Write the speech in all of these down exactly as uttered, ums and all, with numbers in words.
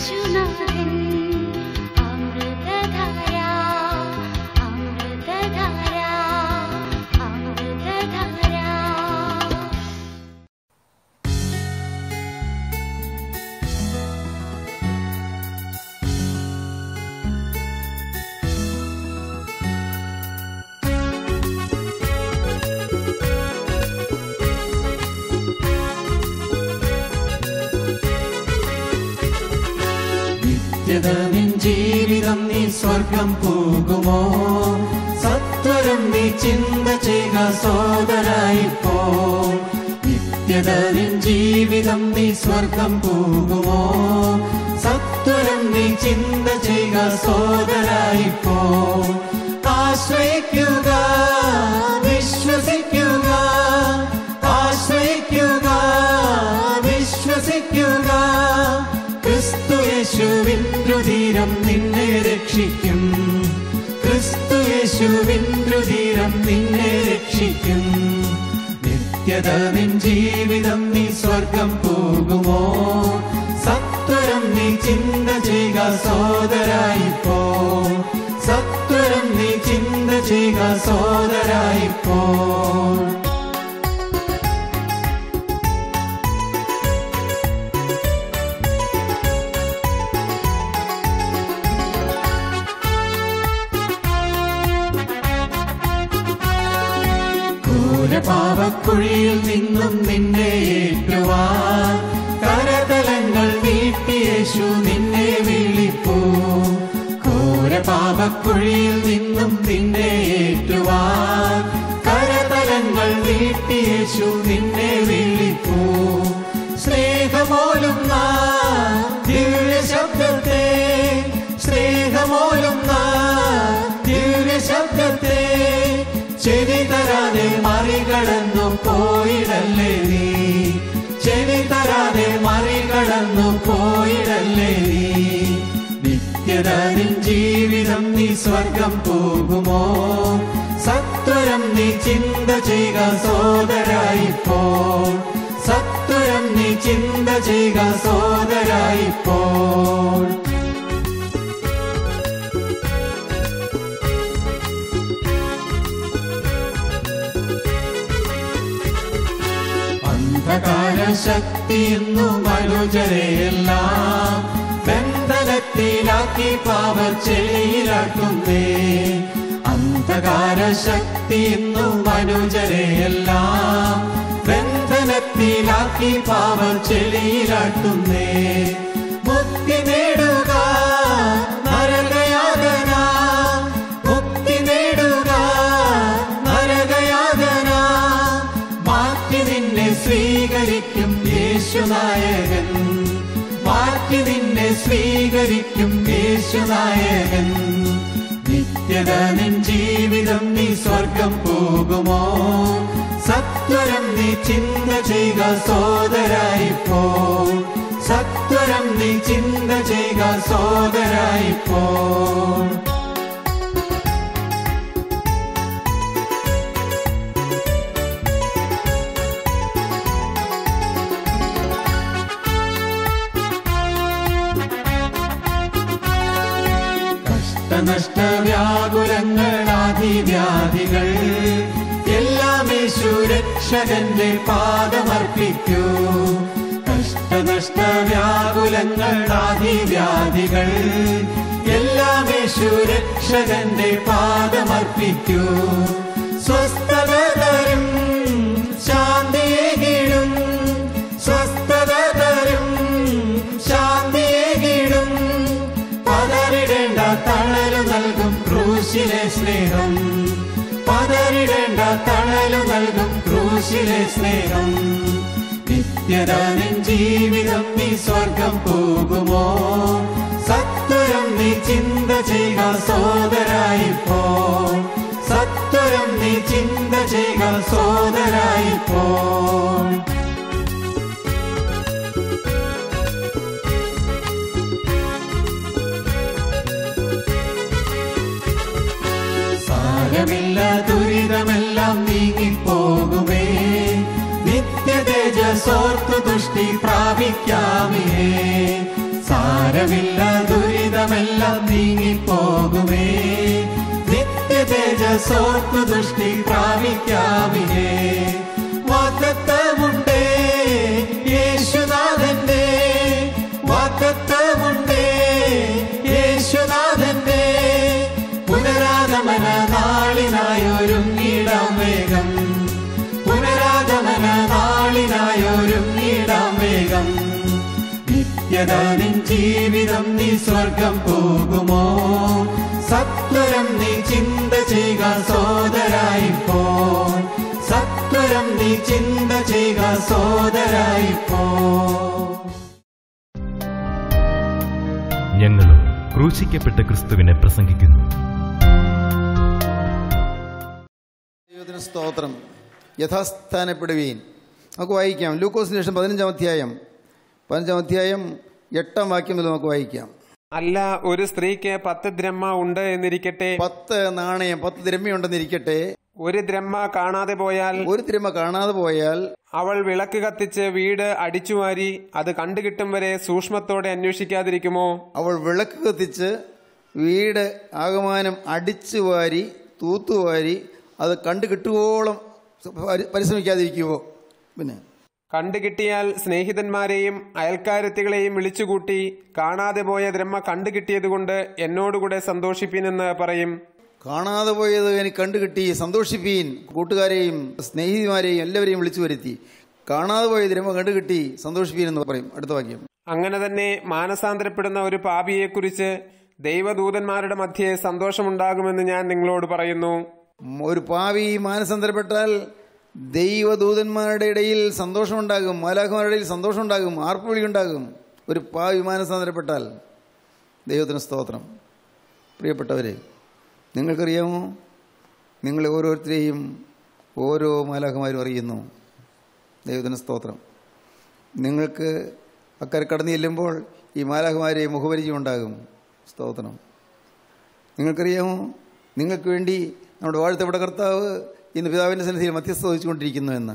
യേശുനാഥൻ അമൃതധാര അമൃതധാര അമൃതധാര. നിൻ ജീവിതം നീ സ്വർഗം പോകുമോ? സത്വരം നീ ചിന്ത ചെയ്യുക സോദരായിപ്പോ. നിത്യത നിൻ ജീവിതം നീ സ്വർഗം പോകുമോ? സത്വരം നീ ചിന്ത ചെയ്യുക സോദരായിപ്പോ. ആശ്രയിക്കുക, വിശ്വസിക്കുക, ആശ്രയിക്കുക, വിശ്വസിക്കുക. ക്രിസ്തു യേശുവിൻ രുധിരം നിന്നെ രക്ഷിക്കും. ക്രിസ്തു യേശുവിൻ രുധിരം നിന്നെ രക്ഷിക്കും. നിത്യത നിൻ ജീവിതം നീ സ്വർഗം പോകുമോ? സത്വരം നീ ചിന്ത ചെയ്യുക സോദരായിപ്പോ. സത്വരം നീ ചിന്ത ചെയ്യുക സോദരായിപ്പോ. പാപക്കുഴിയിൽ നിന്നും നിന്നെ ഏറ്റുവാൻ കരതലങ്ങൾ നീട്ടി യേശു നിന്നെ വിളിപ്പൂ. ഘോര പാപക്കുഴിയിൽ നിന്നും നിന്നെ ഏറ്റുവാൻ കരതലങ്ങൾ നീട്ടി യേശു നിന്നെ വിളിപ്പൂ. സ്നേഹമോലും ദിവ്യ ശബ്ദത്തെ, സ്നേഹമോലും ദിവ്യ ശബ്ദത്തെ ചെവി തരാതെ മറികടന്നു പോയിടല്ലേ നീ. ചെവി തരാതെ മറികടന്നു പോയിടല്ലേ നീ. നിത്യത നിൻ ജീവിതം നീ സ്വർഗം പോകുമോ? സത്വരം നീ ചിന്ത ചെയ്യുക സോദരായിപ്പോ. സത്വരം നീ ചിന്ത ചെയ്യുക സോദരായിപ്പോ. ശക്തിയെന്നു മനുജരെയെല്ലാം ബന്ധനത്തിലാക്കി പാപച്ചെളിയിലാക്കുന്നേ. അന്ധകാര ശക്തിയെന്നു മനുജരെയെല്ലാം ബന്ധനത്തിലാക്കി പാപച്ചെളിയിലാക്കുന്നേ. മുക്തി നേടുക നരകയാതന, മുക്തി നേടുക നരകയാതന. മാറ്റി നിന്നെ സ്വീകരിക്കും യേശുനായകൻ. മാറ്റി നിന്നെ സ്വീകരിക്കും യേശുനായകൻ. നിത്യത നിൻ ജീവിതം നീ സ്വർഗം പോകുമോ? സത്വരം നീ ചിന്ത ചെയ്യുക സോദരായിപ്പോ. സത്വരം നീ ചിന്ത ചെയ്യുക സോദരായിപ്പോ. നഷ്ടവ്യാകുലങ്ങളാധിവ്യാധികൾ എല്ലാം യേശു രക്ഷകന്റെ പാദമർപ്പിക്കൂ. കഷ്ടനഷ്ടവ്യാകുലങ്ങളാധിവ്യാധികൾ എല്ലാം യേശു രക്ഷകന്റെ പാദമർപ്പിക്കൂ. സ്വസ്ഥത തരും ശാന്തിയേകിടും, സ്വസ്ഥത തരും ശാന്തിയേകിടും. പതറിടേണ്ട തണലു നൽകും ക്രൂശിലെ സ്നേഹം. പതറിടേണ്ട തണലു നൽകും ക്രൂശിലെ സ്നേഹം. നിത്യത നിൻ ജീവിതം നീ സ്വർഗം പോകുമോ? സത്വരം നീ ചിന്ത ചെയ്യുക സോദരായിപ്പോ. സത്വരം നീ ചിന്ത ചെയ്യുക സോദരായിപ്പോ. സാരമില്ല ദുരിതമെല്ലാം നീങ്ങിപ്പോകുമേ. നിത്യതേജസോർത്തു തുഷ്ടി പ്രാപിക്കാമേ. സാരമില്ല ദുരിതമെല്ലാം നീങ്ങിപ്പോകുമേ. നിത്യതേജസ്സോർത്തു ദുഷ്ടി പ്രാപിക്കാമിനേ. വാഗ്ദത്തമുണ്ടേ യേശുനാഥന്റെ, വാഗ്ദത്തമുണ്ടേ യേശുനാഥന്റെ. പുനരാഗമന നാളിനായൊരുങ്ങിടാം വേഗം, പുനരാഗമന നാളിനായൊരുങ്ങിടാം വേഗം. നിത്യത നിൻ ജീവിതം നീ സ്വർഗം പോകുമോ? സത്വരം നീ ചിന്ത ചെയ്യുക സോദരായിപ്പോ, സത്വരം നീ ചിന്ത ചെയ്യുക സോദരായിപ്പോ. ഞങ്ങളും ക്രൂശിക്കപ്പെട്ട ക്രിസ്തുവിനെ പ്രസംഗിക്കുന്നു. ദൈവത്തിന് സ്തോത്രം. യഥാസ്ഥാനപ്പെടുവീൻ. നമുക്ക് വായിക്കാം. ലൂക്കോസിന് ശേഷം പതിനഞ്ചാം അധ്യായം പതിനഞ്ചാം അധ്യായം എട്ടാം വാക്യം മുതൽ നമുക്ക് വായിക്കാം. അല്ല, ഒരു സ്ത്രീക്ക് പത്ത് ദ്രഹ്മ ഉണ്ട് എന്നിരിക്കട്ടെ, പത്ത് നാണയം പത്ത് ദ്രഹ്മയുണ്ടെന്നിരിക്കട്ടെ, ഒരു ദ്രഹ്മ കാണാതെ പോയാൽ ഒരു ദ്രഹ്മ കാണാതെ പോയാൽ അവൾ വിളക്ക് കത്തിച്ച് വീട് അടിച്ചുവാരി അത് കണ്ടുകിട്ടും വരെ സൂക്ഷ്മത്തോടെ അന്വേഷിക്കാതിരിക്കുമോ? അവൾ വിളക്ക് കത്തിച്ച് വീട് ആകമാനം അടിച്ചു വാരി തൂത്തുവാരി അത് കണ്ടുകിട്ടുവോളം പരിശ്രമിക്കാതിരിക്കുമോ? പിന്നെ കണ്ടുകിട്ടിയാൽ സ്നേഹിതന്മാരെയും അയൽക്കാരത്തികളെയും വിളിച്ചുകൂട്ടി കാണാതെ പോയ ദ്രഹ്മ കണ്ടുകിട്ടിയതുകൊണ്ട് എന്നോടുകൂടെ സന്തോഷിപ്പീനെന്ന് പറയും. കാണാതെ പോയത് എനിക്ക് കണ്ടുകിട്ടി, സന്തോഷിപ്പീൻ. കൂട്ടുകാരെയും സ്നേഹിതന്മാരെയും എല്ലാവരെയും വിളിച്ചു വരുത്തി കാണാതെ പോയ ദ്രഹ്മ കണ്ടുകിട്ടി സന്തോഷിപ്പീൻ എന്ന് പറയും. അടുത്ത വാക്യം. അങ്ങനെ തന്നെ മാനസാന്തരപ്പെടുന്ന ഒരു പാപിയെക്കുറിച്ച് ദൈവദൂതന്മാരുടെ മധ്യേ സന്തോഷമുണ്ടാകുമെന്ന് ഞാൻ നിങ്ങളോട് പറയുന്നു. ഒരു പാപി മാനസാന്തരപ്പെട്ടാൽ ദൈവദൂതന്മാരുടെ ഇടയിൽ സന്തോഷമുണ്ടാകും, മാലാഖമാരുടെ ഇടയിൽ സന്തോഷമുണ്ടാകും, ആർപ്പുവിളി ഉണ്ടാകും. ഒരു പാപി മാനസാന്തരപ്പെട്ടാൽ. ദൈവത്തിന് സ്തോത്രം. പ്രിയപ്പെട്ടവരെ, നിങ്ങൾക്കറിയാമോ, നിങ്ങളെ ഓരോരുത്തരെയും ഓരോ മാലാഖമാരും അറിയുന്നു. ദൈവത്തിന് സ്തോത്രം. നിങ്ങൾക്ക് അക്കരെ കടന്നു ചെല്ലുമ്പോൾ ഈ മാലാഖമാരെ മുഖപരിചയം ഉണ്ടാകും. സ്തോത്രം. നിങ്ങൾക്കറിയാമോ, നിങ്ങൾക്ക് വേണ്ടി നമ്മുടെ വാഴ്ത്തപ്പെട്ട കർത്താവ് ഇന്ന് പിതാവിൻ്റെ സന്നിധിയിൽ മധ്യസ്ഥ വഹിച്ചുകൊണ്ടിരിക്കുന്നു എന്ന്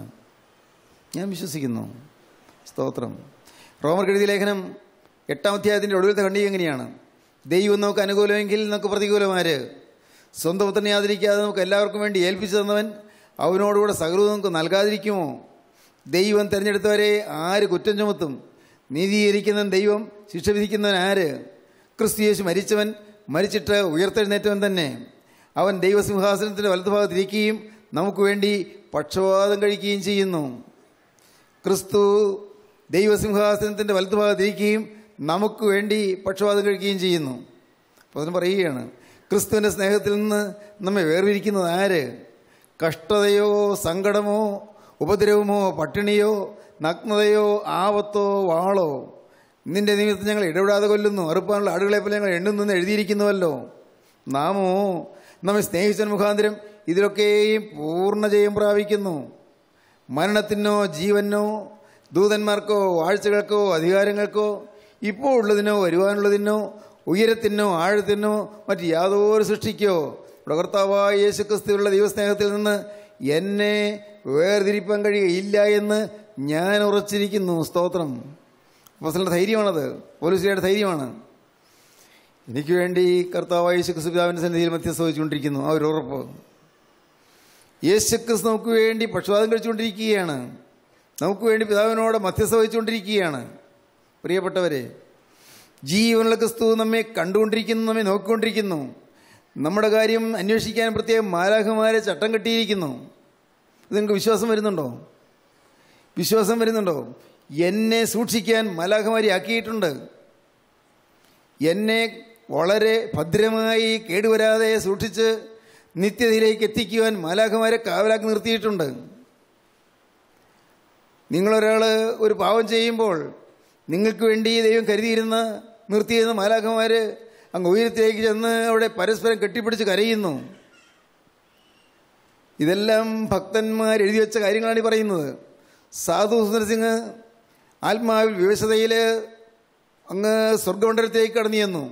ഞാൻ വിശ്വസിക്കുന്നു. സ്തോത്രം. റോമർക്ക് എഴുതിയ ലേഖനം എട്ടാം അധ്യായത്തിൻ്റെ ഒടുവിലത്തെ ഖണ്ഡിക എങ്ങനെയാണ്? ദൈവം നമുക്ക് അനുകൂലമെങ്കിൽ നമുക്ക് പ്രതികൂലമാര്? സ്വന്തം പുത്രനെ ആദരിക്കാതെ നമുക്ക് എല്ലാവർക്കും വേണ്ടി ഏൽപ്പിച്ചു തന്നവൻ അവനോടുകൂടെ സകലവും നമുക്ക് നൽകാതിരിക്കുമോ? ദൈവം തിരഞ്ഞെടുത്തവരെ ആര് കുറ്റം ചുമത്തും? നീതീകരിക്കുന്നവൻ ദൈവം, ശിക്ഷ വിധിക്കുന്നവൻ ആര്? ക്രിസ്തു യേശു മരിച്ചവൻ, മരിച്ചിട്ട് ഉയർത്തെഴുന്നേറ്റവൻ തന്നെ. അവൻ ദൈവസിംഹാസനത്തിൻ്റെ വലതുഭാഗത്തിരിക്കുകയും നമുക്ക് വേണ്ടി പക്ഷപാതം കഴിക്കുകയും ചെയ്യുന്നു. ക്രിസ്തു ദൈവസിംഹാസനത്തിൻ്റെ വലതുഭാഗത്തിരിക്കുകയും നമുക്ക് വേണ്ടി പക്ഷപാതം കഴിക്കുകയും ചെയ്യുന്നു. അപ്പോൾ അതിന് പറയുകയാണ്, ക്രിസ്തുവിൻ്റെ സ്നേഹത്തിൽ നിന്ന് നമ്മെ വേർതിരിക്കുന്നത് ആര്? കഷ്ടതയോ സങ്കടമോ ഉപദ്രവമോ പട്ടിണിയോ നഗ്നതയോ ആപത്തോ വാളോ? നിന്റെ നിമിത്തം ഞങ്ങൾ ഇടപെടാതെ കൊല്ലുന്നു, അറുപ്പാനുള്ള ആടുകളെപ്പോലെ ഞങ്ങൾ എണ്ണുന്നെന്ന് എഴുതിയിരിക്കുന്നുവല്ലോ. നാമോ നമ്മെ സ്നേഹിച്ച മുഖാന്തരം ഇതിലൊക്കെയും പൂർണ്ണ ജയം പ്രാപിക്കുന്നു. മരണത്തിനോ ജീവനോ ദൂതന്മാർക്കോ വാഴ്ചകൾക്കോ അധികാരങ്ങൾക്കോ ഇപ്പോൾ ഉള്ളതിനോ വരുവാനുള്ളതിനോ ഉയരത്തിനോ ആഴത്തിനോ മറ്റ് യാതൊരു സൃഷ്ടിക്കോ നമ്മുടെ കർത്താവായ യേശു ക്രിസ്തുവിലുള്ള ദൈവസ്നേഹത്തിൽ നിന്ന് എന്നെ വേർതിരിപ്പാൻ കഴിയുകയില്ല എന്ന് ഞാൻ ഉറച്ചിരിക്കുന്നു. സ്തോത്രം. അപ്പോസ്തലന്റെ ധൈര്യമാണത്, പൗലോസ്ലിയുടെ ധൈര്യമാണ്. എനിക്ക് വേണ്ടി കർത്താവായ യേശു ക്രിസ്തു പിതാവിൻ്റെ സന്നിധിയിൽ മധ്യസ്ഥ വഹിച്ചുകൊണ്ടിരിക്കുന്നു. ആ ഒരു ഉറപ്പ്. യേശു ക്രിസ്തു നമുക്ക് വേണ്ടി പക്ഷപാതം കഴിച്ചുകൊണ്ടിരിക്കുകയാണ്, നമുക്ക് വേണ്ടി പിതാവിനോട് മധ്യസ്ഥ വഹിച്ചുകൊണ്ടിരിക്കുകയാണ്. പ്രിയപ്പെട്ടവരെ, ജീവനുള്ള ക്രിസ്തു നമ്മെ കണ്ടുകൊണ്ടിരിക്കുന്നു, നമ്മെ നോക്കിക്കൊണ്ടിരിക്കുന്നു. നമ്മുടെ കാര്യം അന്വേഷിക്കാൻ പ്രത്യേകം മാലാഖമാരെ ചട്ടം കെട്ടിയിരിക്കുന്നു. ഇത് നിങ്ങൾക്ക് വിശ്വാസം വരുന്നുണ്ടോ? വിശ്വാസം വരുന്നുണ്ടോ? എന്നെ സൂക്ഷിക്കാൻ മാലാഖമാരെ ആക്കിയിട്ടുണ്ട്. എന്നെ വളരെ ഭദ്രമായി കേടുവരാതെ സൂക്ഷിച്ച് നിത്യതയിലേക്ക് എത്തിക്കുവാൻ മാലാഖമാരെ കാവലാക്കി നിർത്തിയിട്ടുണ്ട്. നിങ്ങളൊരാൾ ഒരു പാവം ചെയ്യുമ്പോൾ നിങ്ങൾക്ക് വേണ്ടി ദൈവം കരുതിയിരുന്ന നിർത്തിയിരുന്ന മാലാഖമാർ അങ്ങ് ഉയരത്തിലേക്ക് ചെന്ന് അവിടെ പരസ്പരം കെട്ടിപ്പിടിച്ച് കരയുന്നു. ഇതെല്ലാം ഭക്തന്മാർ എഴുതി വെച്ച കാര്യങ്ങളാണ് ഈ പറയുന്നത്. സാധു സുന്ദർ സിംഗ് ആത്മാവിൽ വിവശതയിൽ അങ്ങ് സ്വർഗമണ്ഡലത്തിലേക്ക് കടന്നു ചെന്നു.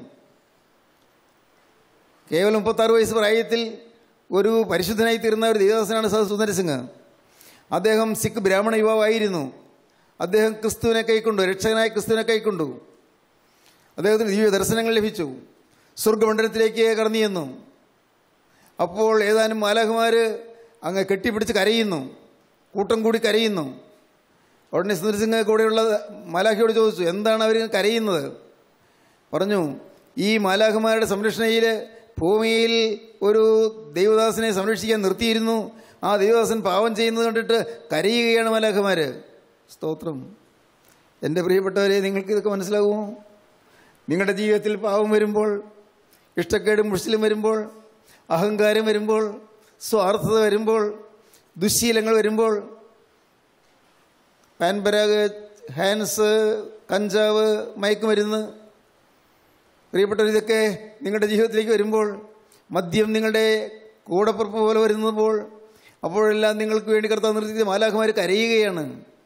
കേവലം മുപ്പത്താറ് വയസ്സ് പ്രായത്തിൽ ഒരു പരിശുദ്ധനായി തീർന്ന ഒരു ദേവദാസനാണ് സാധു സുന്ദർ സിംഗ്. അദ്ദേഹം സിഖ് ബ്രാഹ്മണ യുവാവായിരുന്നു. അദ്ദേഹം ക്രിസ്തുവിനെ കൈക്കൊണ്ടു, രക്ഷകനായ ക്രിസ്തുവിനെ കൈക്കൊണ്ടു. അദ്ദേഹത്തിന് ദിവ്യ ദർശനങ്ങൾ ലഭിച്ചു. സ്വർഗമണ്ഡലത്തിലേക്ക് കടന്നു ചെന്നു. അപ്പോൾ ഏതാനും മാലാഖമാർ അങ്ങ് കെട്ടിപ്പിടിച്ച് കരയുന്നു, കൂട്ടം കൂടി കരയുന്നു. ഉടനെ സുന്ദരസിംഗ് കൂടെയുള്ള മാലാഖയോട് ചോദിച്ചു, എന്താണ് അവർ കരയുന്നത്? പറഞ്ഞു, ഈ മാലാഖമാരുടെ സംരക്ഷണയിൽ ഭൂമിയിൽ ഒരു ദൈവദാസനെ സംരക്ഷിക്കാൻ നിർത്തിയിരുന്നു. ആ ദൈവദാസൻ പാവം ചെയ്യുന്നത് കണ്ടിട്ട് കരയുകയാണ് മാലാഖമാർ. സ്തോത്രം. എൻ്റെ പ്രിയപ്പെട്ടവരെ, നിങ്ങൾക്ക് ഇതൊക്കെ മനസ്സിലാകുമോ? നിങ്ങളുടെ ജീവിതത്തിൽ പാവം വരുമ്പോൾ, ഇഷ്ടക്കേടും മുഷിലും വരുമ്പോൾ, അഹങ്കാരം വരുമ്പോൾ, സ്വാർത്ഥത വരുമ്പോൾ, ദുശ്ശീലങ്ങൾ വരുമ്പോൾ, പാൻപരാഗ്, ഹാൻസ്, കഞ്ചാവ്, മയക്കുമരുന്ന്, പ്രിയപ്പെട്ടവർ, ഇതൊക്കെ നിങ്ങളുടെ ജീവിതത്തിലേക്ക് വരുമ്പോൾ, മദ്യം നിങ്ങളുടെ കൂടപ്പുറപ്പ് പോലെ വരുന്നപ്പോൾ, അപ്പോഴെല്ലാം നിങ്ങൾക്ക് വേണ്ടി കർത്താവ് നിർത്തിയ മാലാഖമാർ കരയുകയാണ്.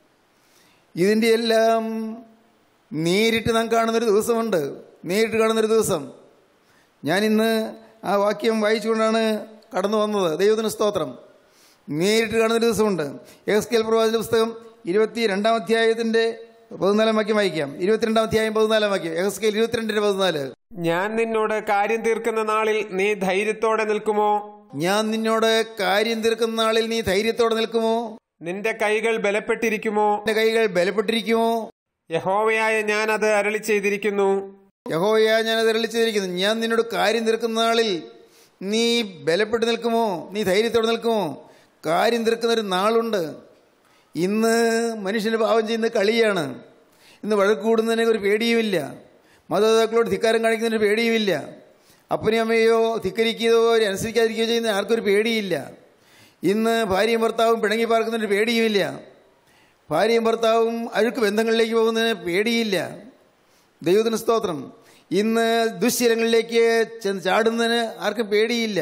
ഇതിൻ്റെ എല്ലാം നേരിട്ട് നാം കാണുന്നൊരു ദിവസമുണ്ട്. നേരിട്ട് കാണുന്നൊരു ദിവസം. ഞാനിന്ന് ആ വാക്യം വായിച്ചുകൊണ്ടാണ് കടന്നു വന്നത്. ദൈവത്തിന് സ്തോത്രം. നേരിട്ട് കാണുന്നൊരു ദിവസമുണ്ട്. എഹെസ്കേൽ പ്രവാചക പുസ്തകം ഇരുപത്തി രണ്ടാം അധ്യായത്തിൻ്റെ പതിനാലാം വാക്യം വായിക്കാം. ഇരുപത്തിരണ്ടാം അധ്യായം പതിനാലാം വാക്യം. എഹെസ്കേൽ ഇരുപത്തിരണ്ടിന്റെ പതിനാല്. ഞാൻ നിന്നോട് കാര്യം തീർക്കുന്ന നാളിൽ നീ ധൈര്യത്തോടെ നിൽക്കുമോ? ഞാൻ നിന്നോട് കാര്യം തീർക്കുന്ന നാളിൽ നീ ധൈര്യത്തോടെ നിൽക്കുമോ? നിന്റെ കൈകൾ ബലപ്പെട്ടിരിക്കുമോ? നിന്റെ കൈകൾ ബലപ്പെട്ടിരിക്കുമോ? യഹോവയായ ഞാൻ അത് അരുളി ചെയ്തിരിക്കുന്നു. യഹോവയായ ഞാൻ അത് അരുളി ചെയ്തിരിക്കുന്നു. ഞാൻ നിന്നോട് കാര്യം തീർക്കുന്ന നാളിൽ നീ ബലപ്പെട്ട് നിൽക്കുമോ? നീ ധൈര്യത്തോടെ നിൽക്കുമോ? കാര്യം തീർക്കുന്നൊരു നാളുണ്ട്. ഇന്ന് മനുഷ്യന് പാവം ചെയ്യുന്ന കളിയാണ്. ഇന്ന് വഴക്ക് കൂടുന്നതിന് ഒരു പേടിയുമില്ല. മാതാപിതാക്കളോട് ധിക്കാരം കാണിക്കുന്നതിന് പേടിയുമില്ല. അപ്പനെയും അമ്മയോ ധിക്കരിക്കുകയോ അനുസരിക്കാതിരിക്കുകയോ ചെയ്യുന്ന ആർക്കൊരു പേടിയില്ല. ഇന്ന് ഭാര്യയും ഭർത്താവും പിണങ്ങി പാർക്കുന്നതിന് പേടിയുമില്ല. ഭാര്യയും ഭർത്താവും അഴുക്ക് ബന്ധങ്ങളിലേക്ക് പോകുന്നതിന് പേടിയില്ല. ദൈവത്തിന് സ്തോത്രം. ഇന്ന് ദുശ്ശീലങ്ങളിലേക്ക് ചെന്ന് ചാടുന്നതിന് ആർക്കും പേടിയില്ല.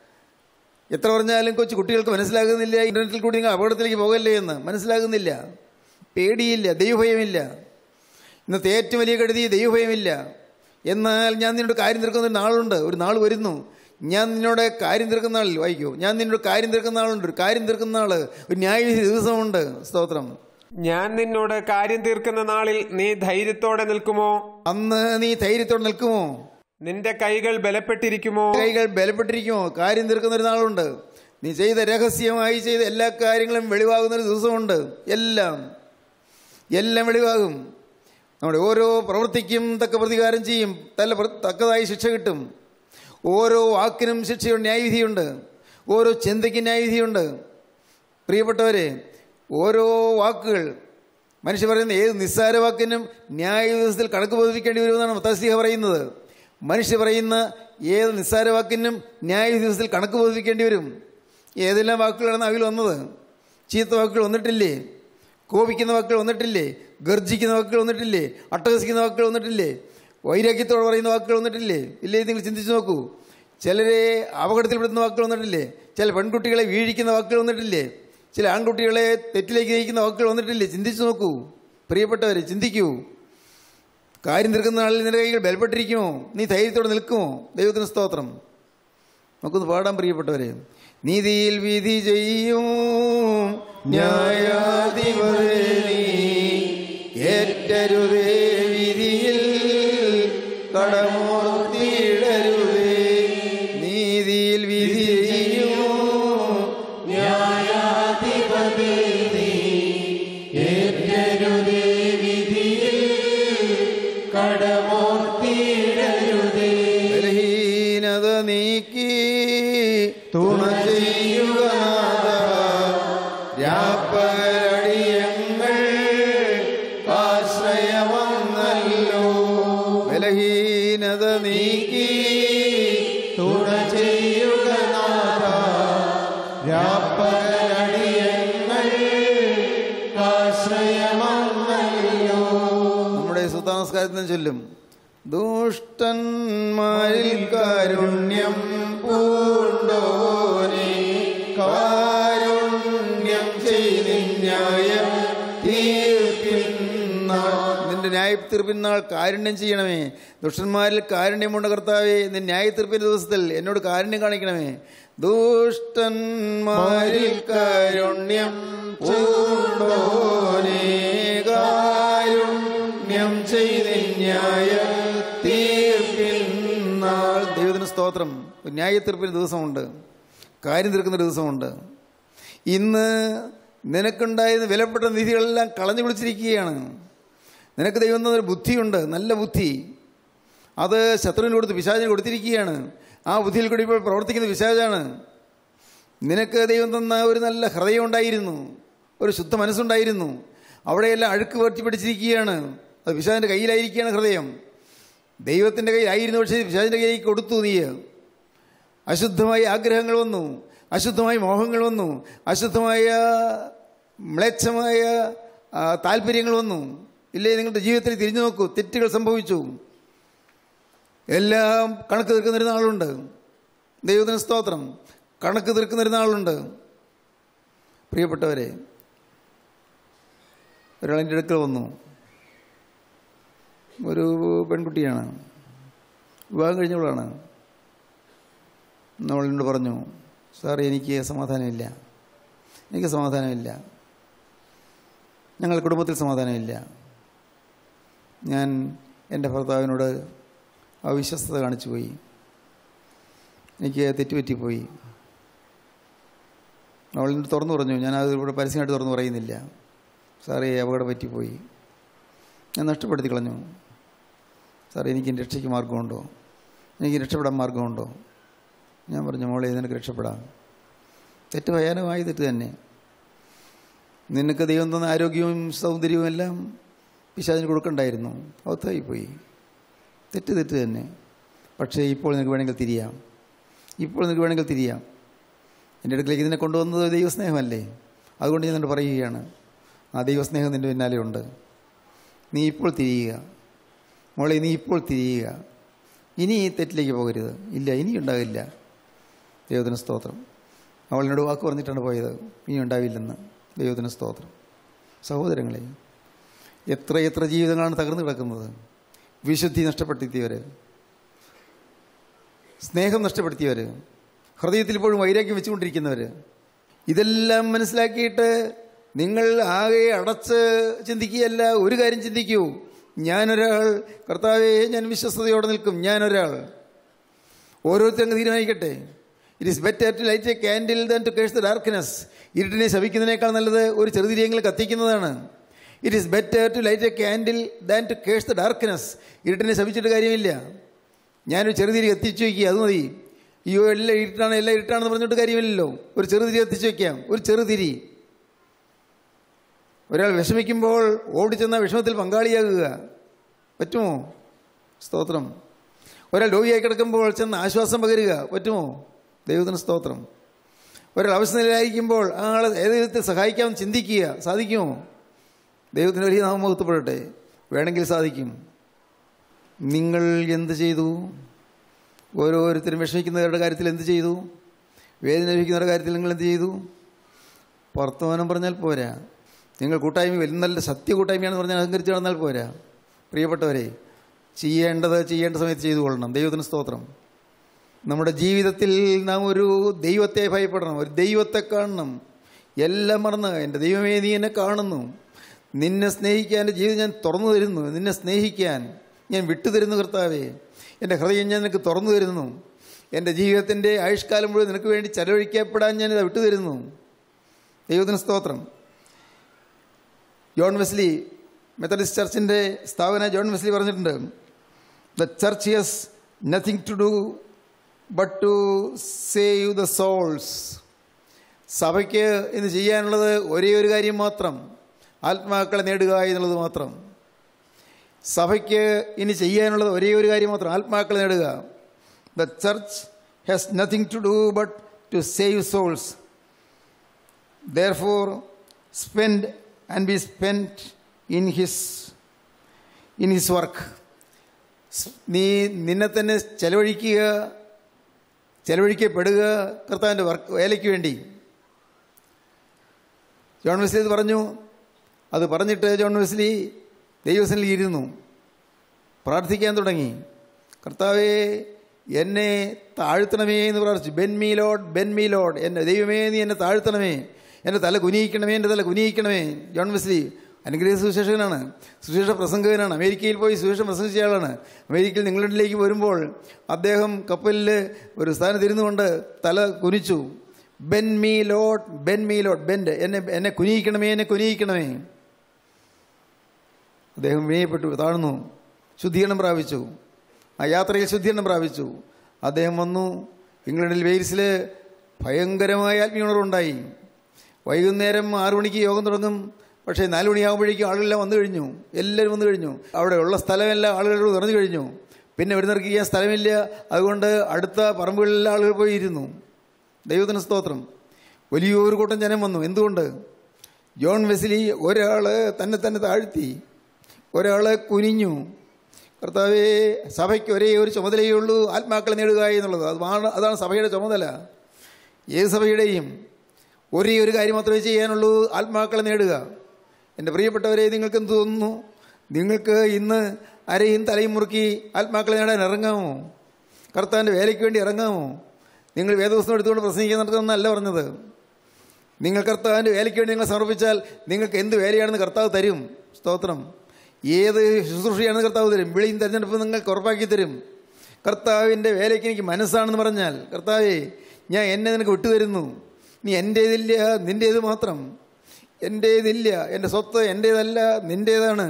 എത്ര പറഞ്ഞാലും കൊച്ചു കുട്ടികൾക്ക് മനസ്സിലാകുന്നില്ല, ഇന്റർനെറ്റിൽ കൂടി നിങ്ങൾ അപകടത്തിലേക്ക് പോകല്ലേ എന്ന് മനസ്സിലാകുന്നില്ല. പേടിയില്ല, ദൈവഭയമില്ല. ഇന്നത്തെ ഏറ്റവും വലിയ കെടുതി ദൈവഭയമില്ല. എന്നാൽ ഞാൻ നിന്നോട് കാര്യം തീർക്കുന്ന ഒരു നാളുണ്ട്. ഒരു നാൾ വരുന്നു. ഞാൻ നിന്നോട് കാര്യം തീർക്കുന്ന നാളിൽ വായിക്കൂ. ഞാൻ നിന്നോട് കാര്യം തീർക്കുന്ന നാളുണ്ട്. ഒരു കാര്യം തീർക്കുന്ന നാള്, ഒരു ന്യായവിധി ദിവസമുണ്ട്. സ്തോത്രം. ഞാൻ നിന്നോട് കാര്യം തീർക്കുന്ന നാളിൽ നീ ധൈര്യത്തോടെ നിൽക്കുമോ? അന്ന് നീ ധൈര്യത്തോടെ നിൽക്കുമോ? നിന്റെ കൈകൾ ബലപ്പെട്ടിരിക്കുമോ? കൈകൾ ബലപ്പെട്ടിരിക്കുമോ? കാര്യം തീർക്കുന്ന ഒരു നാളുണ്ട്. നീ ചെയ്ത രഹസ്യമായി ചെയ്ത എല്ലാ കാര്യങ്ങളും വെളിവാകുന്ന ഒരു ദിവസമുണ്ട്. എല്ലാം എല്ലാം വെളിവാകും. നമ്മുടെ ഓരോ പ്രവൃത്തിക്കും തക്ക പ്രതികാരം ചെയ്യും. തല്ല തക്കതായി ശിക്ഷ കിട്ടും. ഓരോ വാക്കിനും ശിക്ഷയുണ്ട്, ന്യായവിധിയുണ്ട്. ഓരോ ചിന്തയ്ക്കും ന്യായവിധിയുണ്ട്. പ്രിയപ്പെട്ടവരെ, ഓരോ വാക്കുകൾ മനുഷ്യർ പറയുന്ന ഏത് നിസ്സാര വാക്കിനും ന്യായ ദിവസത്തിൽ കണക്ക് ബോധിപ്പിക്കേണ്ടി വരുമെന്നാണ് മത്തായി പറയുന്നത്. മനുഷ്യർ പറയുന്ന ഏത് നിസ്സാര വാക്കിനും ന്യായ ദിവസത്തിൽ കണക്ക് ബോധിപ്പിക്കേണ്ടി വരും. ഏതെല്ലാം വാക്കുകളാണ് അതിൽ വന്നത്? ചീത്ത വാക്കുകൾ വന്നിട്ടില്ലേ? കോപിക്കുന്ന വാക്കുകൾ വന്നിട്ടില്ലേ? ഗർജിക്കുന്ന വാക്കുകൾ വന്നിട്ടില്ലേ? അട്ടഹസിക്കുന്ന വാക്കുകൾ വന്നിട്ടില്ലേ? വൈരാഗ്യത്തോടെ പറയുന്ന വാക്കുകൾ വന്നിട്ടില്ലേ? ഇല്ലേ? നിങ്ങൾ ചിന്തിച്ചു നോക്കൂ. ചിലരെ അപകടത്തിൽപ്പെടുത്തുന്ന വാക്കുകൾ വന്നിട്ടില്ലേ? ചില പെൺകുട്ടികളെ വീഴിക്കുന്ന വാക്കുകൾ വന്നിട്ടില്ലേ? ചില ആൺകുട്ടികളെ തെറ്റിലേക്ക് നയിക്കുന്ന വാക്കുകൾ വന്നിട്ടില്ലേ? ചിന്തിച്ചു നോക്കൂ പ്രിയപ്പെട്ടവരെ, ചിന്തിക്കൂ. കാര്യം തീർക്കുന്ന നാളിൽ നിന്റെ കൈകൾ ബലപ്പെട്ടിരിക്കുമോ? നീ ധൈര്യത്തോടെ നിൽക്കുമോ? ദൈവത്തിന് സ്തോത്രം. നമുക്കൊന്ന് പാടാൻ പ്രിയപ്പെട്ടവരെ. നീതിയിൽ വിധി ചെയ്യും ന്യായാധിപരേ, ഏറ്റരുതേ വിധിയിൽ കടമോർത്തിടരുതേ. നീതിയിൽ വിധി ചെയ്യും ന്യായാധിപരേ, ഏറ്റരുതേ വിധിയിൽ കടമോർത്തിടരുതേ. ബലഹീനത നീക്കി തുണ ചെയ്യുക രാപ്പരടിയങ്ങൾ ആശ്രയമന്നല്ലോ. ബലഹീനത നീക്കി തുണ ചെയ്യുക രാപ്പരടിയങ്ങൾ ആശ്രയമന്നല്ലോ. നമ്മുടെ സുത്താനസ്കാരത്തിന് ചൊല്ലും. ദുഷ്ടന്മാരിൽ കാരുണ്യം പൂണ്ടോനെ, കാരുണ്യം ചെയ്ത് ന്യായം തീർപ്പിന്നാൾ. നിന്റെ ന്യായ തീർപ്പിന്നാൾ കാരുണ്യം ചെയ്യണമേ. ദുഷ്ടന്മാരിൽ കാരുണ്യമുണ്ട് കർത്താവേ. നിന്റെ ന്യായ തീർപ്പിന്റെ ദിവസത്തിൽ എന്നോട് കാരുണ്യം കാണിക്കണമേ. ദുഷ്ടന്മാരിൽ കാരുണ്യം പൂണ്ടോനെ, കാരുണ്യം ചെയ്ത് ന്യായം സ്തോത്രം. ഒരു ന്യായത്തീർപ്പിന് ദിവസമുണ്ട്, കാര്യം തീർക്കുന്ന ദിവസമുണ്ട്. ഇന്ന് നിനക്കുണ്ടായിരുന്ന വിലപ്പെട്ട നിധികളെല്ലാം കളഞ്ഞു കുളിച്ചിരിക്കുകയാണ്. നിനക്ക് ദൈവം തന്നൊരു ബുദ്ധിയുണ്ട്, നല്ല ബുദ്ധി. അത് ശത്രുവിന് കൊടുത്ത് പിശാചിന് കൊടുത്തിരിക്കുകയാണ്. ആ ബുദ്ധിയിൽ കൂടി ഇപ്പോൾ പ്രവർത്തിക്കുന്ന പിശാചാണ്. നിനക്ക് ദൈവം തന്ന ഒരു നല്ല ഹൃദയം ഉണ്ടായിരുന്നു, ഒരു ശുദ്ധ മനസ്സുണ്ടായിരുന്നു. അവിടെയെല്ലാം അഴുക്ക് പറ്റി പിടിച്ചിരിക്കുകയാണ്. അത് പിശാചിൻ്റെ കയ്യിലായിരിക്കുകയാണ് ഹൃദയം. ദൈവത്തിൻ്റെ കയ്യിലായിരുന്നു, പക്ഷേ പിശാചിൻ്റെ കയ്യിലേക്ക് കൊടുത്തു നീ. അശുദ്ധമായ ആഗ്രഹങ്ങൾ വന്നു, അശുദ്ധമായ മോഹങ്ങൾ വന്നു, അശുദ്ധമായ മ്ലേച്ഛമായ താല്പര്യങ്ങൾ വന്നു. ഇല്ലേ, നിങ്ങളുടെ ജീവിതത്തിൽ തിരിഞ്ഞു നോക്കൂ, തെറ്റുകൾ സംഭവിച്ചു. എല്ലാം കണക്ക് തീർക്കുന്നൊരു നാളുണ്ട്. ദൈവത്തിന് സ്തോത്രം. കണക്ക് തീർക്കുന്നൊരു നാളുണ്ട്. പ്രിയപ്പെട്ടവരെ, ഒരാളെൻ്റെ അടുക്കൽ വന്നു. ഒരു പെൺകുട്ടിയാണ്, വിവാഹം കഴിഞ്ഞവളാണ്. നമ്മളോട് പറഞ്ഞു, സാർ എനിക്ക് സമാധാനമില്ല, എനിക്ക് സമാധാനമില്ല, ഞങ്ങൾ കുടുംബത്തിൽ സമാധാനമില്ല. ഞാൻ എൻ്റെ ഭർത്താവിനോട് അവിശ്വസ്തത കാണിച്ചു പോയി, എനിക്ക് തെറ്റുപറ്റിപ്പോയി. അവളിനോട് തുറന്നു പറഞ്ഞു. ഞാനത് ഇവിടെ പരസ്യമായിട്ട് തുറന്നു പറയുന്നില്ല. സാറേ, അപകടം പറ്റിപ്പോയി, ഞാൻ നഷ്ടപ്പെടുത്തി കളഞ്ഞു. സാറേ, എനിക്ക് രക്ഷയ്ക്ക് മാർഗമുണ്ടോ? എനിക്ക് രക്ഷപ്പെടാൻ മാർഗമുണ്ടോ? ഞാൻ പറഞ്ഞു, മോളെ, നിനക്ക് രക്ഷപ്പെടാം. തെറ്റ് ഭയാനകമായി തെറ്റ് തന്നെ. നിനക്ക് ദൈവം തന്ന ആരോഗ്യവും സൗന്ദര്യവും എല്ലാം പിശാചിന് കൊടുക്കണ്ടായിരുന്നു. അവത്തായിപ്പോയി. തെറ്റ് തെറ്റ് തന്നെ. പക്ഷേ ഇപ്പോൾ നിനക്ക് വേണമെങ്കിൽ തിരിയാം. ഇപ്പോൾ നിനക്ക് വേണമെങ്കിൽ തിരിയാം. എൻ്റെ അടുക്കലേക്ക് ഇതിനെ കൊണ്ടുവന്നത് ദൈവസ്നേഹമല്ലേ? അതുകൊണ്ട് ഞാൻ നിന്നോട് പറയുകയാണ്, ആ ദൈവസ്നേഹം നിൻ്റെ പിന്നാലെ ഉണ്ട്. നീ ഇപ്പോൾ തിരിയുക മോളെ, നീ ഇപ്പോൾ തിരിയുക. ഇനി ഈ തെറ്റിലേക്ക് പോകരുത്. ഇല്ല, ഇനി ഉണ്ടാകില്ല. ദൈവത്തിന് സ്തോത്രം. അവളിനോട് വാക്ക് പറഞ്ഞിട്ടാണ് പോയത്, ഇനി ഉണ്ടാവില്ലെന്ന്. ദൈവത്തിന് സ്തോത്രം. സഹോദരങ്ങളെ, എത്ര എത്ര ജീവിതങ്ങളാണ് തകർന്നു കിടക്കുന്നത്. വിശുദ്ധി നഷ്ടപ്പെടുത്തിയവർ, സ്നേഹം നഷ്ടപ്പെടുത്തിയവർ, ഹൃദയത്തിൽ ഇപ്പോഴും വൈരാഗ്യം വെച്ചുകൊണ്ടിരിക്കുന്നവർ. ഇതെല്ലാം മനസ്സിലാക്കിയിട്ട് നിങ്ങൾ ആകെ അടച്ച് ചിന്തിക്കുകയല്ല, ഒരു കാര്യം ചിന്തിക്കൂ. ഞാനൊരാൾ, കർത്താവേ, ഞാൻ വിശ്വസ്തയോടെ നിൽക്കും. ഞാനൊരാൾ. ഓരോരുത്തരും തീരുമാനിക്കട്ടെ. It is better to light a candle than to curse the darkness. ഇരുട്ടിനെ ശപിക്കുന്നതിനേക്കാൾ നല്ലത് ഒരു ചെറുതിരിയെങ്കിലും കത്തിക്കുന്നതാണ്. It is better to light a candle than to curse the darkness. ഇരുട്ടിനെ ശപിച്ചിട്ട് കാര്യമില്ല. ഞാനൊരു ചെറുതിരി കത്തിച്ചു വയ്ക്കുക, അത് മതി. അയ്യോ, എല്ലാം ഇരുട്ടാണ്, എല്ലാം ഇരുട്ടാണെന്ന് പറഞ്ഞിട്ട് കാര്യമില്ലല്ലോ. ഒരു ചെറുതിരി കത്തിച്ചു വയ്ക്കാം, ഒരു ചെറുതിരി. ഒരാൾ വിഷമിക്കുമ്പോൾ ഓടിച്ചെന്ന വിഷമത്തിൽ പങ്കാളിയാകുക പറ്റുമോ? സ്തോത്രം. ഒരാൾ രോഗിയായി കിടക്കുമ്പോൾ ചെന്ന് ആശ്വാസം പകരുക പറ്റുമോ? ദൈവത്തിന് സ്തോത്രം. ഒരാൾ അവസ്ഥയിലായിരിക്കുമ്പോൾ ആ ആളെ ഏത് വിധത്തിൽ സഹായിക്കാമെന്ന് ചിന്തിക്കുക സാധിക്കുമോ? ദൈവത്തിന് വലിയ നാമമഹത്വപ്പെടട്ടെ. വേണമെങ്കിൽ സാധിക്കും. നിങ്ങൾ എന്ത് ചെയ്തു? ഓരോരുത്തരും വിഷമിക്കുന്നവരുടെ കാര്യത്തിൽ എന്ത് ചെയ്തു? വേദന ലഭിക്കുന്നവരുടെ കാര്യത്തിൽ നിങ്ങൾ എന്ത് ചെയ്തു? വർത്തമാനം പറഞ്ഞാൽ പോരാ. നിങ്ങൾ കൂട്ടായ്മ വലിയ നല്ല സത്യ കൂട്ടായ്മയാണെന്ന് പറഞ്ഞാൽ അഹങ്കരിച്ച് നടന്നാൽ പോരാ. പ്രിയപ്പെട്ടവരെ, ചെയ്യേണ്ടത് ചെയ്യേണ്ട സമയത്ത് ചെയ്തു കൊള്ളണം. ദൈവത്തിന് സ്തോത്രം. നമ്മുടെ ജീവിതത്തിൽ നാം ഒരു ദൈവത്തെ ഭയപ്പെടണം, ഒരു ദൈവത്തെ കാണണം. എല്ലാം മറന്ന്, എൻ്റെ ദൈവമേ, നീ എന്നെ കാണുന്നു, നിന്നെ സ്നേഹിക്കാൻ എൻ്റെ ജീവിതം ഞാൻ തുറന്നു തരുന്നു, നിന്നെ സ്നേഹിക്കാൻ ഞാൻ വിട്ടുതരുന്നു കർത്താവേ. എൻ്റെ ഹൃദയം ഞാൻ നിനക്ക് തുറന്നു തരുന്നു. എൻ്റെ ജീവിതത്തിൻ്റെ ആയുഷ്കാലം മുഴുവൻ നിനക്ക് വേണ്ടി ചെലവഴിക്കപ്പെടാൻ ഞാനിത് വിട്ടുതരുന്നു. ദൈവത്തിന് സ്തോത്രം. ജോൺ വെസ്ലി, മെത്തഡിസ്റ്റ് ചർച്ചിൻ്റെ സ്ഥാപന ജോൺ വെസ്ലി പറഞ്ഞിട്ടുണ്ട്, the church has nothing to do but to save the souls. സഭയ്ക്ക് ഇന്ന് ചെയ്യാനുള്ളത് ഒരേ ഒരു കാര്യം മാത്രം, ആത്മാക്കളെ നേടുക എന്നുള്ളത് മാത്രം. സഭയ്ക്ക് ഇനി ചെയ്യാനുള്ളത് ഒരേ ഒരു കാര്യം മാത്രം, ആത്മാക്കളെ നേടുക. The church has nothing to do but to save souls. Therefore spend and be spend in his in his work. നീ നിന്നെ തന്നെ ചെലവഴിക്കുക, ചെലവഴിക്കപ്പെടുക കർത്താവിൻ്റെ വർക്ക് വേലയ്ക്ക് വേണ്ടി. ജോൺ വെസ്ലി ഇത് പറഞ്ഞു. അത് പറഞ്ഞിട്ട് ജോൺ വെസ്ലി ദൈവസന്നിധിയിൽ ഇരുന്നു, പ്രാർത്ഥിക്കാൻ തുടങ്ങി. കർത്താവേ, എന്നെ താഴ്ത്തണമേ എന്ന് പ്രാർത്ഥിച്ചു. Bend me lord, bend me lord. എൻ്റെ ദൈവമേ, നീ എന്നെ താഴ്ത്തണമേ, എൻ്റെ തല കുനിയിക്കണമേ, എൻ്റെ തല കുനിയിക്കണമേ. ജോൺ വെസ്ലി അനുഗ്രഹീത സുവിശേഷകനാണ്, സുവിശേഷ പ്രസംഗകനാണ്. അമേരിക്കയിൽ പോയി സുവിശേഷം പ്രസംഗിച്ച ആളാണ്. അമേരിക്കയിൽ ഇംഗ്ലണ്ടിലേക്ക് വരുമ്പോൾ അദ്ദേഹം കപ്പലിൽ ഒരു സ്ഥാനത്ത് ഇരുന്നുകൊണ്ട് തല കുനിച്ചു. Bend me lord, bend me lord, bend, എന്നെ എന്നെ കുനിയിക്കണമേ, എന്നെ കുനിയിക്കണമേ. അദ്ദേഹം വിനയപ്പെട്ടു, താഴ്ന്നു, ശുദ്ധീകരണം പ്രാപിച്ചു. ആ യാത്രയിൽ ശുദ്ധീകരണം പ്രാപിച്ചു. അദ്ദേഹം വന്നു. ഇംഗ്ലണ്ടിൽ വെയിൽസിൽ ഭയങ്കരമായ ആത്മീയണർവുണ്ടായി. വൈകുന്നേരം ആറു മണിക്ക് യോഗം തുടങ്ങും. പക്ഷേ നാല് മണിയാകുമ്പോഴേക്കും ആളുകളെല്ലാം വന്നു കഴിഞ്ഞു. എല്ലാവരും വന്നു കഴിഞ്ഞു. അവിടെ ഉള്ള സ്ഥലമെല്ലാം ആളുകളോട് നിറഞ്ഞു കഴിഞ്ഞു. പിന്നെ വരുന്നവർക്ക് ചെയ്യാൻ സ്ഥലമില്ല. അതുകൊണ്ട് അടുത്ത പറമ്പുകളിലെല്ലാം ആളുകൾ പോയി ഇരുന്നു. ദൈവത്തിന് സ്തോത്രം. വലിയൊരു കൂട്ടം ജനം വന്നു. എന്തുകൊണ്ട്? ജോൺ വെസ്ലി ഒരാൾ തന്നെ തന്നെ താഴ്ത്തി, ഒരാൾ കുനിഞ്ഞു. കർത്താവേ, സഭയ്ക്ക് ഒരേ ഒരു ചുമതലയേ ഉള്ളൂ, ആത്മാക്കളെ നേടുക എന്നുള്ളത്. അതാണ് അതാണ് സഭയുടെ ചുമതല. ഏത് സഭയുടെയും ഒരേ ഒരു കാര്യം മാത്രമേ ചെയ്യാനുള്ളൂ, ആത്മാക്കളെ നേടുക. എൻ്റെ പ്രിയപ്പെട്ടവരെ, നിങ്ങൾക്ക് എന്ത് തോന്നുന്നു? നിങ്ങൾക്ക് ഇന്ന് അരയും തലയും മുറുക്കി ആത്മാക്കളെ നേടാൻ ഇറങ്ങാമോ? കർത്താവിൻ്റെ വേലയ്ക്ക് വേണ്ടി ഇറങ്ങാമോ? നിങ്ങൾ വേദപുസ്തകം എടുത്തുകൊണ്ട് പ്രസംഗിക്കാൻ നടത്തുമെന്നല്ല പറഞ്ഞത്. നിങ്ങൾ കർത്താവിൻ്റെ വേലയ്ക്ക് വേണ്ടി നിങ്ങൾ സമർപ്പിച്ചാൽ നിങ്ങൾക്ക് എന്ത് വേലയാണെന്ന് കർത്താവ് തരും. സ്തോത്രം. ഏത് ശുശ്രൂഷയാണെന്ന് കർത്താവ് തരും. വിളിയും തിരഞ്ഞെടുപ്പ് നിങ്ങൾക്ക് ഉറപ്പാക്കി തരും. കർത്താവിൻ്റെ വേലയ്ക്ക് എനിക്ക് മനസ്സാണെന്ന് പറഞ്ഞാൽ, കർത്താവേ, ഞാൻ എന്നെ നിനക്ക് വിട്ടുതരുന്നു. നീ എൻ്റേതില്ല, നിൻ്റേത് മാത്രം. എൻ്റേതില്ല, എൻ്റെ സ്വത്ത് എൻ്റേതല്ല, നിൻ്റേതാണ്.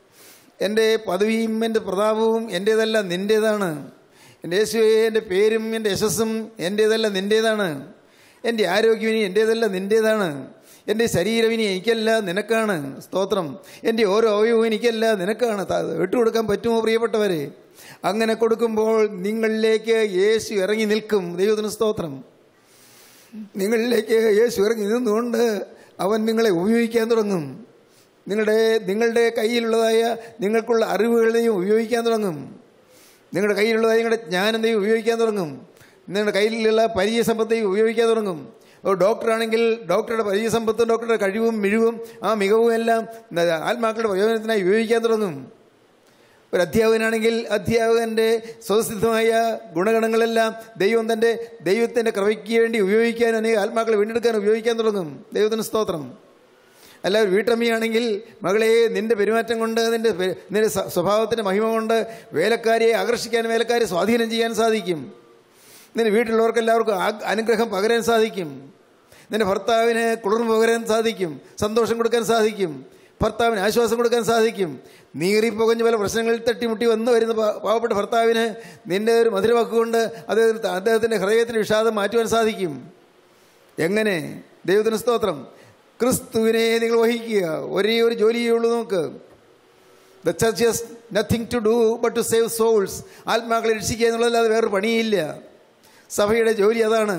എൻ്റെ പദവിയും എൻ്റെ പ്രതാപവും എൻ്റേതല്ല, നിൻ്റേതാണ്. എൻ്റെ യേശുവേ, എൻ്റെ പേരും എൻ്റെ യശസ്സും എൻ്റേതല്ല, നിൻ്റേതാണ്. എൻ്റെ ആരോഗ്യം ഇനി എൻ്റേതല്ല, നിൻ്റേതാണ്. എൻ്റെ ശരീരം ഇനി എനിക്കല്ല, നിനക്കാണ്. സ്തോത്രം. എൻ്റെ ഓരോ അവയവവും എനിക്കല്ല, നിനക്കാണ്. വിട്ടുകൊടുക്കാൻ പറ്റുമോ പ്രിയപ്പെട്ടവരെ? അങ്ങനെ കൊടുക്കുമ്പോൾ നിങ്ങളിലേക്ക് യേശു ഇറങ്ങി നിൽക്കും. ദൈവത്തിന് സ്തോത്രം. നിങ്ങളിലേക്ക് യേശു ഇറങ്ങി നിന്നുകൊണ്ട് അവൻ നിങ്ങളെ ഉപയോഗിക്കാൻ തുടങ്ങും. നിങ്ങളുടെ നിങ്ങളുടെ കയ്യിലുള്ളതായ നിങ്ങൾക്കുള്ള അറിവുകളെയും ഉപയോഗിക്കാൻ തുടങ്ങും. നിങ്ങളുടെ കയ്യിലുള്ളതായ നിങ്ങളുടെ ജ്ഞാനത്തെയും ഉപയോഗിക്കാൻ തുടങ്ങും. നിങ്ങളുടെ കയ്യിലുള്ള പരിചയസമ്പത്തെയും ഉപയോഗിക്കാൻ തുടങ്ങും. ഒരു ഡോക്ടറാണെങ്കിൽ ഡോക്ടറുടെ പരിചയസമ്പത്തും ഡോക്ടറുടെ കഴിവും മിഴിവും ആ മികവും എല്ലാം ആത്മാക്കളുടെ പ്രയോജനത്തിനായി ഉപയോഗിക്കാൻ തുടങ്ങും. ഒരു അധ്യാപകനാണെങ്കിൽ അധ്യാപകൻ്റെ സ്വതസിദ്ധമായ ഗുണഗണങ്ങളെല്ലാം ദൈവം തൻ്റെ ദൈവത്തിൻ്റെ കൃപയ്ക്ക് വേണ്ടി ഉപയോഗിക്കാൻ, അല്ലെങ്കിൽ ആത്മാക്കളെ വീണ്ടെടുക്കാൻ ഉപയോഗിക്കാൻ തുടങ്ങും. ദൈവത്തിന് സ്തോത്രം. അല്ല, ഒരു വീട്ടമ്മയാണെങ്കിൽ മകളെ, നിൻ്റെ പെരുമാറ്റം കൊണ്ട്, നിൻ്റെ നിൻ്റെ സ്വഭാവത്തിൻ്റെ മഹിമ കൊണ്ട് വേലക്കാരിയെ ആകർഷിക്കാൻ, വേലക്കാരെ സ്വാധീനം ചെയ്യാൻ സാധിക്കും. നിൻ്റെ വീട്ടിലുള്ളവർക്ക് എല്ലാവർക്കും അനുഗ്രഹം പകരാൻ സാധിക്കും. നിൻ്റെ ഭർത്താവിന് കുളിർമ പകരാൻ സാധിക്കും, സന്തോഷം കൊടുക്കാൻ സാധിക്കും, ഭർത്താവിന് ആശ്വാസം കൊടുക്കാൻ സാധിക്കും. നീറിപ്പുകഞ്ഞ് പല പ്രശ്നങ്ങളിൽ തട്ടിമുട്ടി വന്നു വരുന്ന പാവപ്പെട്ട ഭർത്താവിന് നിൻ്റെ ഒരു മധുരവാക്കുകൊണ്ട് അത് അദ്ദേഹത്തിൻ്റെ ഹൃദയത്തിൻ്റെ വിഷാദം മാറ്റുവാൻ സാധിക്കും. എങ്ങനെ? ദൈവത്തിന് സ്തോത്രം. ക്രിസ്തുവിനെ നിങ്ങൾ വഹിക്കുക. ഒരേ ഒരു ജോലിയേ ഉള്ളൂ നമുക്ക്. The church has nothing to do but to save souls. ആത്മാക്കളെ രക്ഷിക്കുക എന്നുള്ളതല്ലാതെ വേറൊരു പണിയില്ല. സഭയുടെ ജോലി അതാണ്.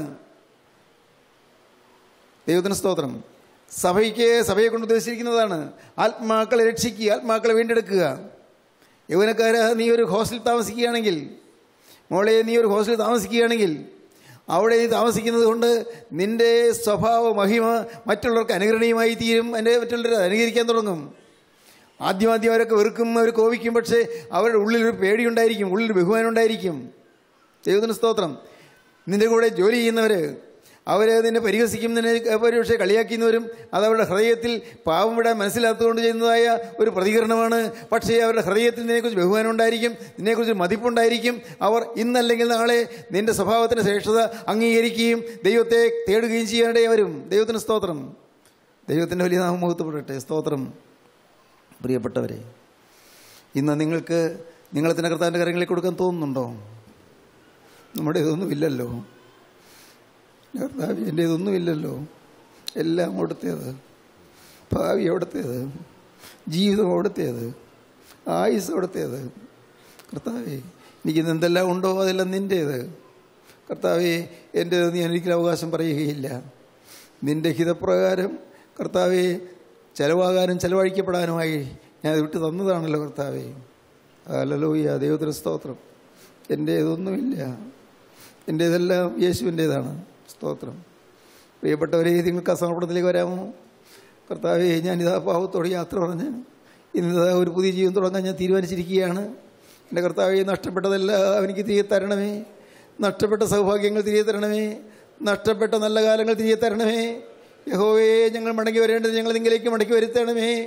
ദൈവത്തിന് സ്തോത്രം. സഭയ്ക്ക് സഭയെ കൊണ്ട് ഉദ്ദേശിച്ചിരിക്കുന്നതാണ് ആത്മാക്കളെ രക്ഷിക്കുക, ആത്മാക്കളെ വീണ്ടെടുക്കുക. യൗവനക്കാര, നീ ഒരു ഹോസ്റ്റലിൽ താമസിക്കുകയാണെങ്കിൽ, മോളെ, നീ ഒരു ഹോസ്റ്റലിൽ താമസിക്കുകയാണെങ്കിൽ, അവിടെ നീ താമസിക്കുന്നത് കൊണ്ട് നിൻ്റെ സ്വഭാവ മഹിമ മറ്റുള്ളവർക്ക് അനുകരണീയമായി തീരും. എൻ്റെ മറ്റുള്ളവരെ അനുകരിക്കാൻ തുടങ്ങും. ആദ്യമാദ്യം അവരൊക്കെ വെറുക്കും, അവർ കോപിക്കും. പക്ഷേ അവരുടെ ഉള്ളിലൊരു പേടിയുണ്ടായിരിക്കും, ഉള്ളിലൊരു ബഹുമാനം ഉണ്ടായിരിക്കും. ദൈവത്തിന് സ്തോത്രം. നിൻ്റെ കൂടെ ജോലി ചെയ്യുന്നവർ, അവർ നിന്നെ പരിഹസിക്കും, നിന്നെ ഒരു പക്ഷേ കളിയാക്കുന്നവരും അതവരുടെ ഹൃദയത്തിൽ പാവം വിടാൻ മനസ്സിലാത്തതുകൊണ്ട് ചെയ്യുന്നതായ ഒരു പ്രതികരണമാണ്. പക്ഷേ അവരുടെ ഹൃദയത്തിൽ നിന്നെക്കുറിച്ച് ബഹുമാനം ഉണ്ടായിരിക്കും, നിന്നെക്കുറിച്ച് മതിപ്പുണ്ടായിരിക്കും. അവർ ഇന്നല്ലെങ്കിൽ നാളെ നിൻ്റെ സ്വഭാവത്തിൻ്റെ ശ്രേഷ്ഠത അംഗീകരിക്കുകയും ദൈവത്തെ തേടുകയും ചെയ്യാനിടയെ വരും. ദൈവത്തിന് സ്തോത്രം. ദൈവത്തിൻ്റെ വലിയ നാമം മഹത്വപ്പെടട്ടെ. സ്തോത്രം. പ്രിയപ്പെട്ടവരെ, ഇന്ന് നിങ്ങൾക്ക് നിങ്ങളെ തന്നെ കർത്താവിൻ്റെ കാര്യങ്ങളിൽ കൊടുക്കാൻ തോന്നുന്നുണ്ടോ? നമ്മുടെ ഇതൊന്നുമില്ലല്ലോ. കർത്താവ്, എൻ്റെ ഇതൊന്നുമില്ലല്ലോ. എല്ലാം അവിടുത്തേത്, ഭാവി അവിടുത്തേത്, ജീവിതം അവിടുത്തേത്, ആയുസ് അവിടുത്തേത്. കർത്താവേ, എനിക്കിന്ന് എന്തെല്ലാം ഉണ്ടോ അതെല്ലാം നിൻ്റേത്. കർത്താവേ, എൻ്റേത് നീ ഒരിക്കലും അവകാശം പറയുകയില്ല. നിൻ്റെ ഹിതപ്രകാരം കർത്താവേ ചെലവാകാനും ചെലവഴിക്കപ്പെടാനുമായി ഞാൻ വിട്ടു തന്നതാണല്ലോ കർത്താവേ. ഹല്ലേലൂയ. ദൈവത്തിന് സ്തോത്രം. എൻ്റെ ഇതൊന്നുമില്ല, എൻ്റേതെല്ലാം യേശുവിൻ്റേതാണ്. സ്തോത്രം. പ്രിയപ്പെട്ടവരെ, നിങ്ങൾക്ക് ആ സമർപ്പണത്തിലേക്ക് വരാമോ? കർത്താവേ, ഞാനിതാ പാവത്തോട് യാത്ര പറഞ്ഞ് ഇന്നിതാ ഒരു പുതിയ ജീവിതം തുടങ്ങാൻ ഞാൻ തീരുമാനിച്ചിരിക്കുകയാണ്. എൻ്റെ കർത്താവേ, നഷ്ടപ്പെട്ടതെല്ലാം എനിക്ക് തിരികെ തരണമേ. നഷ്ടപ്പെട്ട സൗഭാഗ്യങ്ങൾ തിരികെ തരണമേ. നഷ്ടപ്പെട്ട നല്ല കാലങ്ങൾ തിരികെ തരണമേ. യഹോവേ, ഞങ്ങൾ മടങ്ങി വരേണ്ടത് ഞങ്ങൾ നിങ്ങളിലേക്ക് മടക്കി വരുത്തണമേ.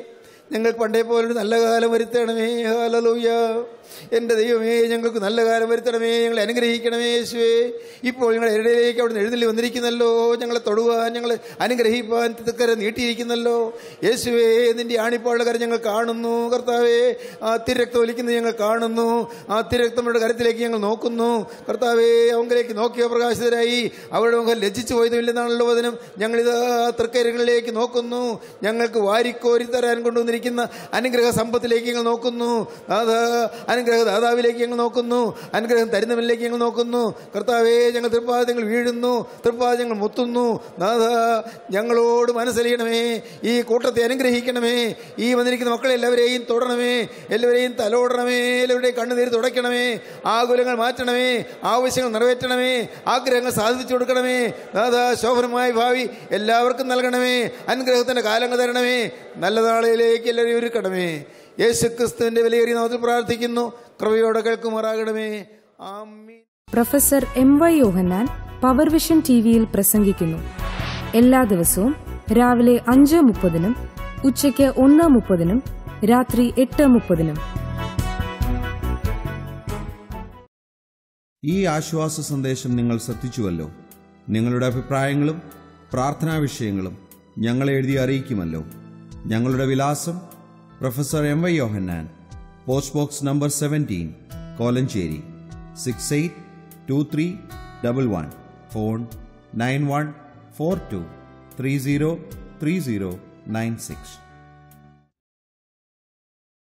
ഞങ്ങൾക്ക് പണ്ടേ പോലൊരു നല്ല കാലം വരുത്തണമേ. ഹല്ലേലൂയ. എൻ്റെ ദൈവമേ, ഞങ്ങൾക്ക് നല്ല കാലം വരുത്തണമേ. ഞങ്ങളെ അനുഗ്രഹിക്കണമേ യേശുവേ. ഇപ്പോൾ ഞങ്ങളുടെ ഇടയിലേക്ക് അവിടെ നിന്ന് എഴുന്നള്ളി വന്നിരിക്കുന്നല്ലോ. ഞങ്ങളെ തൊടുവാൻ, ഞങ്ങളെ അനുഗ്രഹിപ്പാൻ തിക്കരെ നീട്ടിയിരിക്കുന്നല്ലോ യേശുവേ. നിന്റെ ആണിപ്പാളുടെ കരം ഞങ്ങൾ കാണുന്നു കർത്താവേ. ആ തിരക്തം ഒലിക്കുന്നത് ഞങ്ങൾ കാണുന്നു. ആ തിരക്തങ്ങളുടെ കരത്തിലേക്ക് ഞങ്ങൾ നോക്കുന്നു കർത്താവേ. അവങ്കിലേക്ക് നോക്കിയ പ്രകാശിതരായി അവരുടെ മുഖം ലജ്ജിച്ചു പോയതുമില്ലെന്നാണല്ലോ വചനം. ഞങ്ങളിതാ തൃക്കരങ്ങളിലേക്ക് നോക്കുന്നു. ഞങ്ങൾക്ക് വാരിക്കോരി തരാൻ കൊണ്ടുവന്നിരിക്കുന്ന അനുഗ്രഹ സമ്പത്തിലേക്ക് ഞങ്ങൾ നോക്കുന്നു. അതാ അനുഗ്രഹ ദാതാവിലേക്ക് ഞങ്ങൾ നോക്കുന്നു. അനുഗ്രഹം തരുന്നവനിലേക്ക് ഞങ്ങൾ നോക്കുന്നു കർത്താവേ. ഞങ്ങൾ തൃപ്പാദങ്ങൾ വീഴുന്നു, തൃപ്പാദങ്ങൾ മുത്തുന്നു. നാഥാ, ഞങ്ങളോട് മനസ്സലിയണമേ. ഈ കൂട്ടത്തെ അനുഗ്രഹിക്കണമേ. ഈ വന്നിരിക്കുന്ന മക്കളെ എല്ലാവരെയും തൊടണമേ, എല്ലാവരെയും തലോടണമേ, എല്ലാവരുടെയും കണ്ണുനീര് തുടയ്ക്കണമേ. ആകുലങ്ങൾ മാറ്റണമേ, ആവശ്യങ്ങൾ നിറവേറ്റണമേ, ആഗ്രഹങ്ങൾ സാധിച്ചു കൊടുക്കണമേ. നാഥാ, ശോഭനമായ ഭാവി എല്ലാവർക്കും നൽകണമേ. അനുഗ്രഹത്തിന്റെ കാലങ്ങൾ തരണമേ. നല്ല നാളിലേക്ക് എല്ലാവരെയും ഒരുക്കണമേ. യേശുക്രിസ്തുവിന്റെ വിലയേറിയ നാമത്തിൽ പ്രാർത്ഥിക്കുന്നു. കൃപയോടെ കേൾക്കുമാറാകണമേ. ആമീൻ. Professor M Y Yohannan power vision T വിയിൽ പ്രസംഗിക്കുന്നു. എല്ലാ ദിവസവും രാവിലെ അഞ്ച് മുപ്പതിനും ഉച്ചയ്ക്ക് ഒന്ന് മുപ്പതിനും രാത്രി എട്ട് മുപ്പതിനും. ഈ ആശ്വാസ സന്ദേശം നിങ്ങൾ ശ്രദ്ധിച്ചുവല്ലോ. നിങ്ങളുടെ അഭിപ്രായങ്ങളും പ്രാർത്ഥനാ വിഷയങ്ങളും ഞങ്ങളെ എഴുതി അറിയിക്കുമല്ലോ. ഞങ്ങളുടെ വിലാസം: professor M Y Yohannan, post box number seventeen, Kolenchery six eight two three double one. Phone nine one four two three zero three zero nine six.